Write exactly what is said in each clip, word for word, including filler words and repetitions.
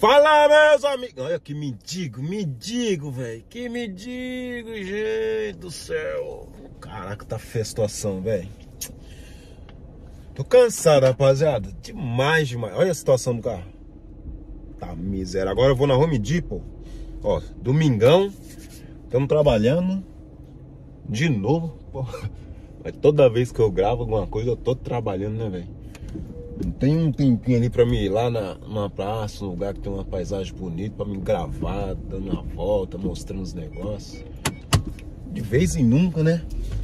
Fala, meus amigos. Olha que mendigo, mendigo, velho. Que mendigo, gente do céu. Caraca, tá feia a situação, velho. Tô cansado, rapaziada. Demais, demais. Olha a situação do carro. Tá miséria. Agora eu vou na Home Depot. Ó, domingão. Estamos trabalhando. De novo. Pô. Mas toda vez que eu gravo alguma coisa, eu tô trabalhando, né, velho? Tem um tempinho ali pra mim ir lá na, numa praça, um lugar que tem uma paisagem bonita, pra me gravar, dando uma volta, mostrando os negócios. De vez em nunca, né?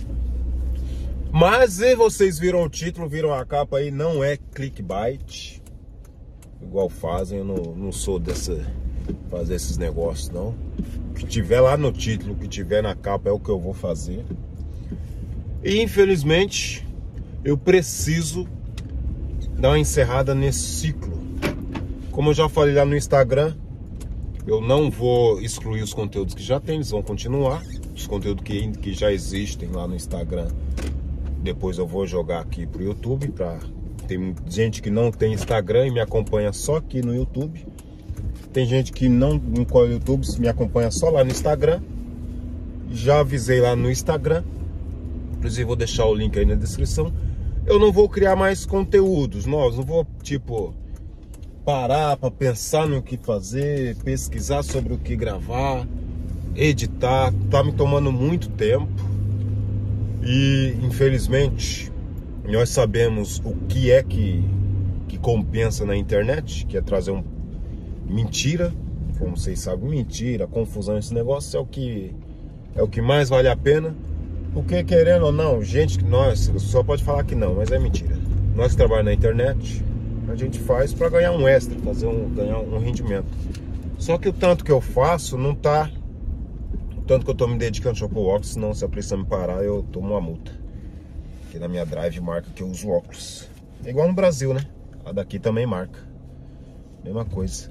Mas e vocês viram o título, viram a capa aí, não é clickbait. Igual fazem, eu não, não sou dessa fazer esses negócios, não. O que tiver lá no título, o que tiver na capa é o que eu vou fazer. E infelizmente, eu preciso dar uma encerrada nesse ciclo. Como eu já falei lá no Instagram, eu não vou excluir os conteúdos que já tem, eles vão continuar. Os conteúdos que, que já existem lá no Instagram, depois eu vou jogar aqui pro YouTube. Pra... Tem gente que não tem Instagram e me acompanha só aqui no YouTube. Tem gente que não me conhece no YouTube, me acompanha só lá no Instagram. Já avisei lá no Instagram. Inclusive vou deixar o link aí na descrição. Eu não vou criar mais conteúdos novos, não vou, tipo, parar para pensar no que fazer, pesquisar sobre o que gravar, editar. Tá me tomando muito tempo e, infelizmente, nós sabemos o que é que, que compensa na internet, que é trazer um mentira, como vocês sabem, mentira, confusão, esse negócio é o que, é o que mais vale a pena. Porque, querendo ou não, gente que nós, só pode falar que não, mas é mentira. Nós que trabalhamos na internet, a gente faz para ganhar um extra, fazer um, ganhar um rendimento. Só que o tanto que eu faço não tá, o tanto que eu tô me dedicando ao Shopper Walks, senão se a polícia me parar, eu tomo uma multa. Aqui na minha drive marca que eu uso óculos. É igual no Brasil, né? A daqui também marca. Mesma coisa.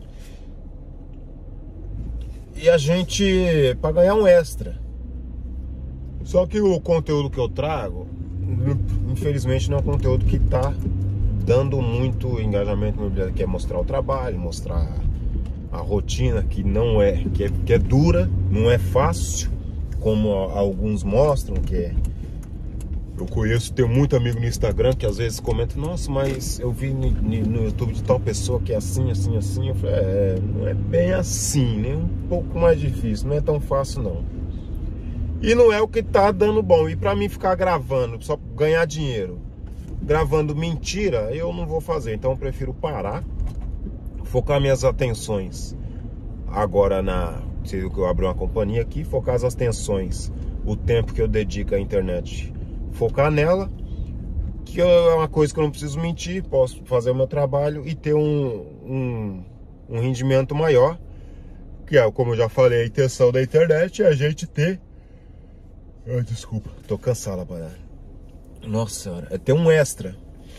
E a gente, para ganhar um extra. Só que o conteúdo que eu trago, infelizmente, não é um conteúdo que tá dando muito engajamento no imobiliário, que é mostrar o trabalho, mostrar a rotina, que não é, que é, que é dura, não é fácil, como alguns mostram, que é... Eu conheço, tenho muito amigo no Instagram que às vezes comenta, nossa, mas eu vi no, no YouTube de tal pessoa que é assim, assim, assim. Eu falei, é, não é bem assim, nem um pouco mais difícil, não é tão fácil não. E não é o que tá dando bom. E pra mim ficar gravando, só ganhar dinheiro, gravando mentira, eu não vou fazer. Então eu prefiro parar, focar minhas atenções agora na... Se eu abrir uma companhia aqui, focar as atenções, o tempo que eu dedico à internet, focar nela, que é uma coisa que eu não preciso mentir, posso fazer o meu trabalho e ter um, um, um rendimento maior, que é, como eu já falei, a intenção da internet é a gente ter... Ai, desculpa, tô cansado, rapaziada. Nossa senhora, é ter um extra.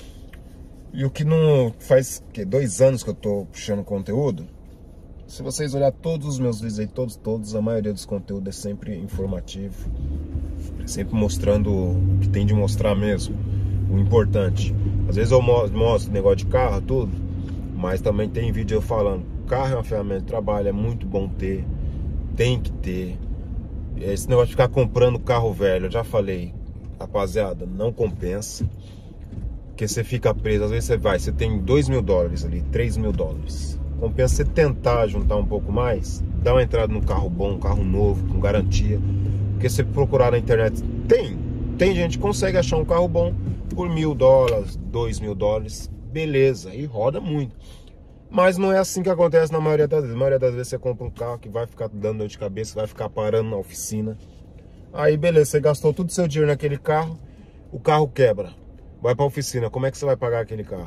E o que não faz que dois anos que eu tô puxando conteúdo. Se vocês olhar todos os meus vídeos aí, todos, todos, a maioria dos conteúdos é sempre informativo, sempre mostrando o que tem de mostrar mesmo, o importante. Às vezes eu mostro negócio de carro, tudo, mas também tem vídeo eu falando, carro é uma ferramenta de trabalho, é muito bom ter, tem que ter. Esse negócio de ficar comprando carro velho, eu já falei, rapaziada, não compensa. Porque você fica preso, às vezes você vai, você tem dois mil dólares ali, três mil dólares. Compensa você tentar juntar um pouco mais, dar uma entrada num carro bom, um carro novo, com garantia. Porque se você procurar na internet, tem, tem gente que consegue achar um carro bom por mil dólares, dois mil dólares, beleza, e roda muito. Mas não é assim que acontece na maioria das vezes. Na maioria das vezes você compra um carro que vai ficar dando dor de cabeça, vai ficar parando na oficina. Aí beleza, você gastou todo o seu dinheiro naquele carro, o carro quebra, vai pra oficina, como é que você vai pagar aquele carro?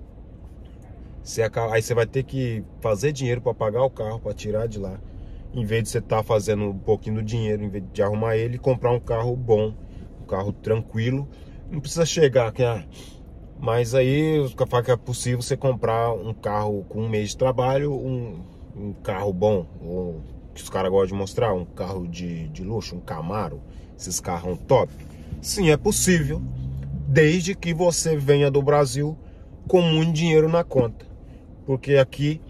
Você, aí você vai ter que fazer dinheiro para pagar o carro, para tirar de lá. Em vez de você estar tá fazendo um pouquinho do dinheiro, em vez de arrumar ele, comprar um carro bom, um carro tranquilo. Não precisa chegar aqui, ah, mas aí que é possível você comprar um carro com um mês de trabalho, um, um carro bom, um, que os caras gostam de mostrar, um carro de, de luxo, um Camaro, esses carros top. Sim, é possível, desde que você venha do Brasil com muito dinheiro na conta. Porque aqui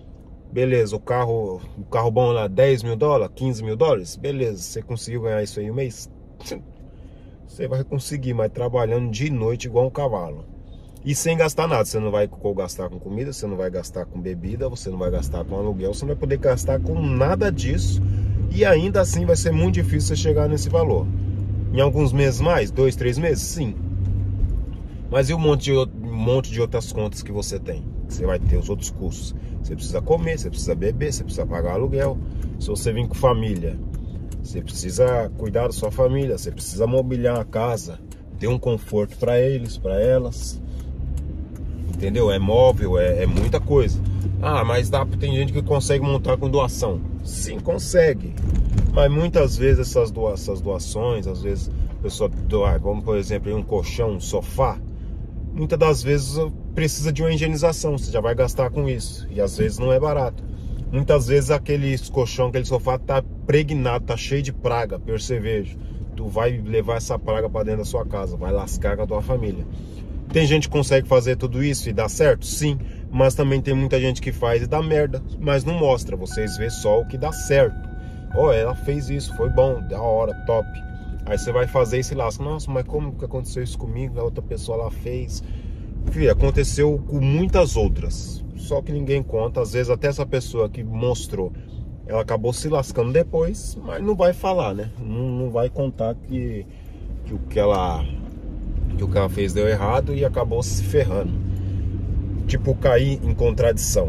Beleza, o carro, o carro bom lá, dez mil dólares, quinze mil dólares, beleza, você conseguiu ganhar isso aí um mês? Você vai conseguir, mas trabalhando de noite igual um cavalo. E sem gastar nada, você não vai gastar com comida, você não vai gastar com bebida, você não vai gastar com aluguel, você não vai poder gastar com nada disso. E ainda assim vai ser muito difícil você chegar nesse valor. Em alguns meses mais, dois, três meses, sim. Mas e um monte de, um monte de outras contas que você tem? Você vai ter os outros custos. Você precisa comer, você precisa beber, você precisa pagar aluguel. Se você vir com família, você precisa cuidar da sua família, você precisa mobiliar a casa, ter um conforto para eles, para elas. Entendeu? É móvel, é, é muita coisa. Ah, mas dá, tem gente que consegue montar com doação. Sim, consegue. Mas muitas vezes essas, doa, essas doações, às vezes a pessoa doa, como por exemplo um colchão, um sofá, muitas das vezes precisa de uma higienização, você já vai gastar com isso. E às vezes não é barato. Muitas vezes aquele colchão, aquele sofá tá pregnado, tá cheio de praga, percevejo. Tu vai levar essa praga para dentro da sua casa, vai lascar com a tua família. Tem gente que consegue fazer tudo isso e dá certo? Sim, mas também tem muita gente que faz e dá merda, mas não mostra, vocês vê só o que dá certo. Oh, ela fez isso, foi bom, da hora, top. Aí você vai fazer e se lasca. Nossa, mas como que aconteceu isso comigo? A outra pessoa lá fez. Filho, aconteceu com muitas outras, só que ninguém conta. Às vezes até essa pessoa que mostrou, ela acabou se lascando depois, mas não vai falar, né? Não, não vai contar que, que o que ela... que o que ela fez deu errado e acabou se ferrando. Tipo, cair em contradição.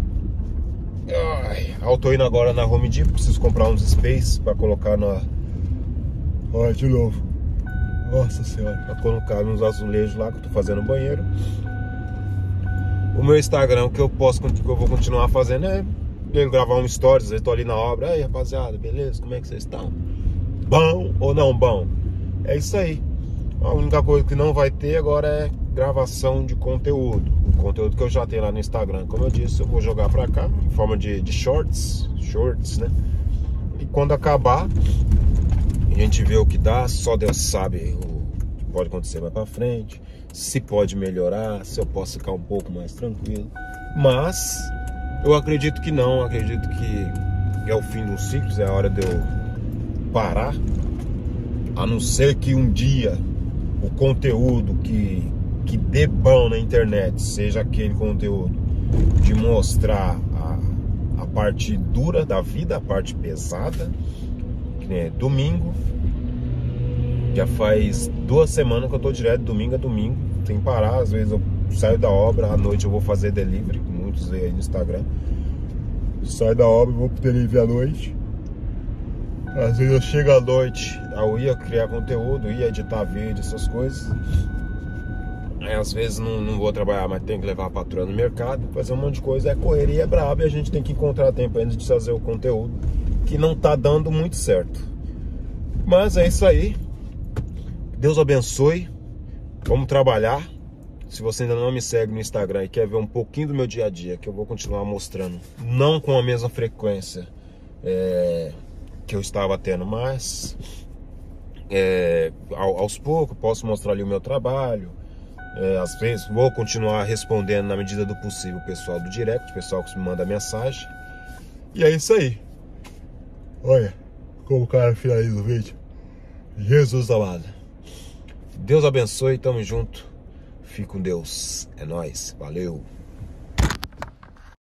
Ai, eu tô indo agora na Home Depot, preciso comprar uns space pra colocar na... Olha, de novo. Nossa senhora. Pra colocar nos azulejos lá que eu tô fazendo no banheiro. O meu Instagram, o que eu posso, que eu vou continuar fazendo é eu gravar um stories, eu tô ali na obra. Aí, rapaziada, beleza? Como é que vocês estão? Bom ou não bom? É isso aí. A única coisa que não vai ter agora é gravação de conteúdo. O conteúdo que eu já tenho lá no Instagram. Como eu disse, eu vou jogar pra cá em forma de, de shorts. Shorts, né? E quando acabar, a gente vê o que dá. Só Deus sabe o que pode acontecer mais pra frente. Se pode melhorar, se eu posso ficar um pouco mais tranquilo. Mas eu acredito que não. Acredito que é o fim dos ciclos. É a hora de eu parar. A não ser que um dia o conteúdo que, que dê bom na internet seja aquele conteúdo de mostrar a, a parte dura da vida, a parte pesada, que nem é domingo. Já faz duas semanas que eu tô direto, domingo a domingo, sem parar. Às vezes eu saio da obra, à noite eu vou fazer delivery, que muitos veem aí no Instagram. Saio da obra, vou pro delivery à noite. Às vezes eu chego à noite, eu ia criar conteúdo, ia editar vídeo, essas coisas. Aí às vezes não, não vou trabalhar, mas tem que levar a patroa no mercado, fazer um monte de coisa. É correria, é brabo, e a gente tem que encontrar tempo antes de fazer o conteúdo, que não tá dando muito certo. Mas é isso aí. Deus abençoe. Vamos trabalhar. Se você ainda não me segue no Instagram e quer ver um pouquinho do meu dia a dia, que eu vou continuar mostrando, não com a mesma frequência é... que eu estava tendo, mas é, aos poucos posso mostrar ali o meu trabalho. É, às vezes vou continuar respondendo na medida do possível o pessoal do direct, o pessoal que me manda mensagem. E é isso aí. Olha como o cara finaliza o vídeo. Jesus amado. Deus abençoe, tamo junto. Fique com Deus. É nóis. Valeu.